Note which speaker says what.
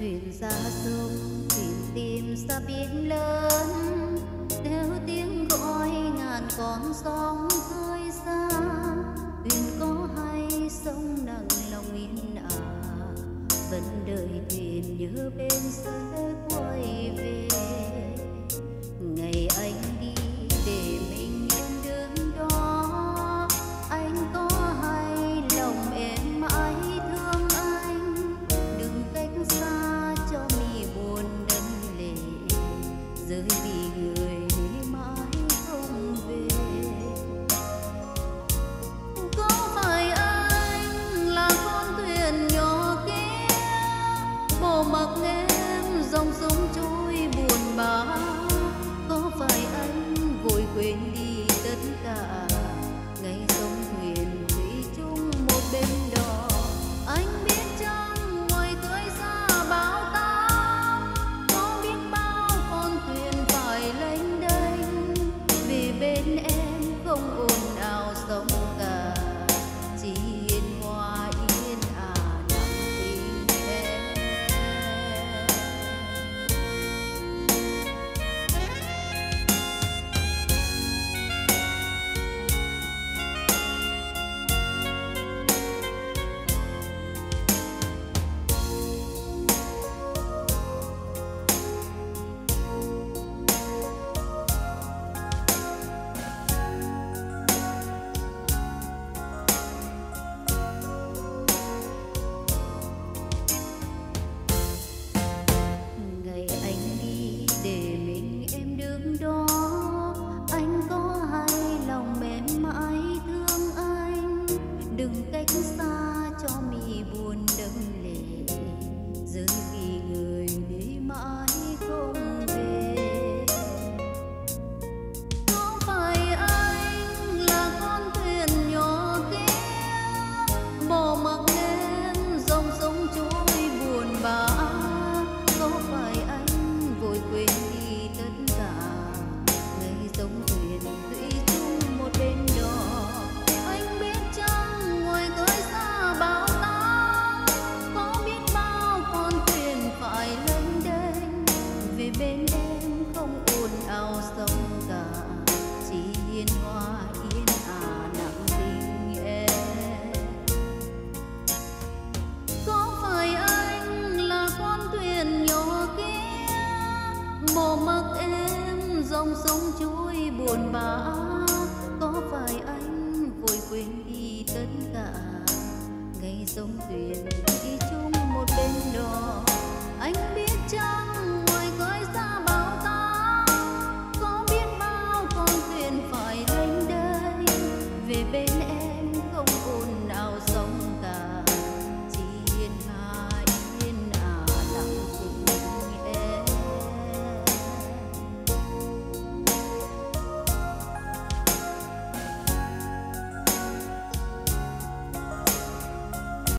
Speaker 1: thuyền ra sông thuyền tìm xa biển lớn, theo tiếng gọi ngàn con sóng khơi xa. Thuyền có hay sông nặng lòng yên ả, vẫn đợi thuyền nhớ bên sẽ quay về. Ngày anh đi để mình em đứng đó, anh có hay lòng em mãi thương anh, đừng cách xa cho mi buồn đân lệ, rơi vì người đi mãi không về. Có phải anh là con thuyền nhỏ kia, bỏ mặc em dòng sông trôi buồn bã? Có phải anh vội quên đi tất cả, ngày sông thuyền thủy chung một bên đò? Anh biết chăng ngoài khơi xa bão táp, có biết bao con thuyền phải lênh đênh, vì bên em không ồn ào sóng cả, chỉ yên hoa yên ả nặng tình em. Ngày anh đi để mình em đứng đó, anh có hay lòng em mãi thương anh, đừng cách xa cho mi buồn đẫm lệ, rơi vì người đi mãi không về. Có phải anh là con thuyền nhỏ kia, bỏ mặc em dòng sông trôi buồn bã? Có phải anh vội quên đi tất cả, ngày sông thuyền thủy chung một bên đò? Anh biết chăng ngoài khơi xa bão táp, có biết bao con thuyền phải lênh đênh, vì bên em không ồn ào sông cả, chỉ yên hoa yên ả nặng tình em. Có phải anh là con thuyền nhỏ kia, bỏ mặc em dòng sông trôi buồn bã? Có phải anh vội quên đi tất cả, ngày sông thuyền đi chung một bên đò? Anh biết chăng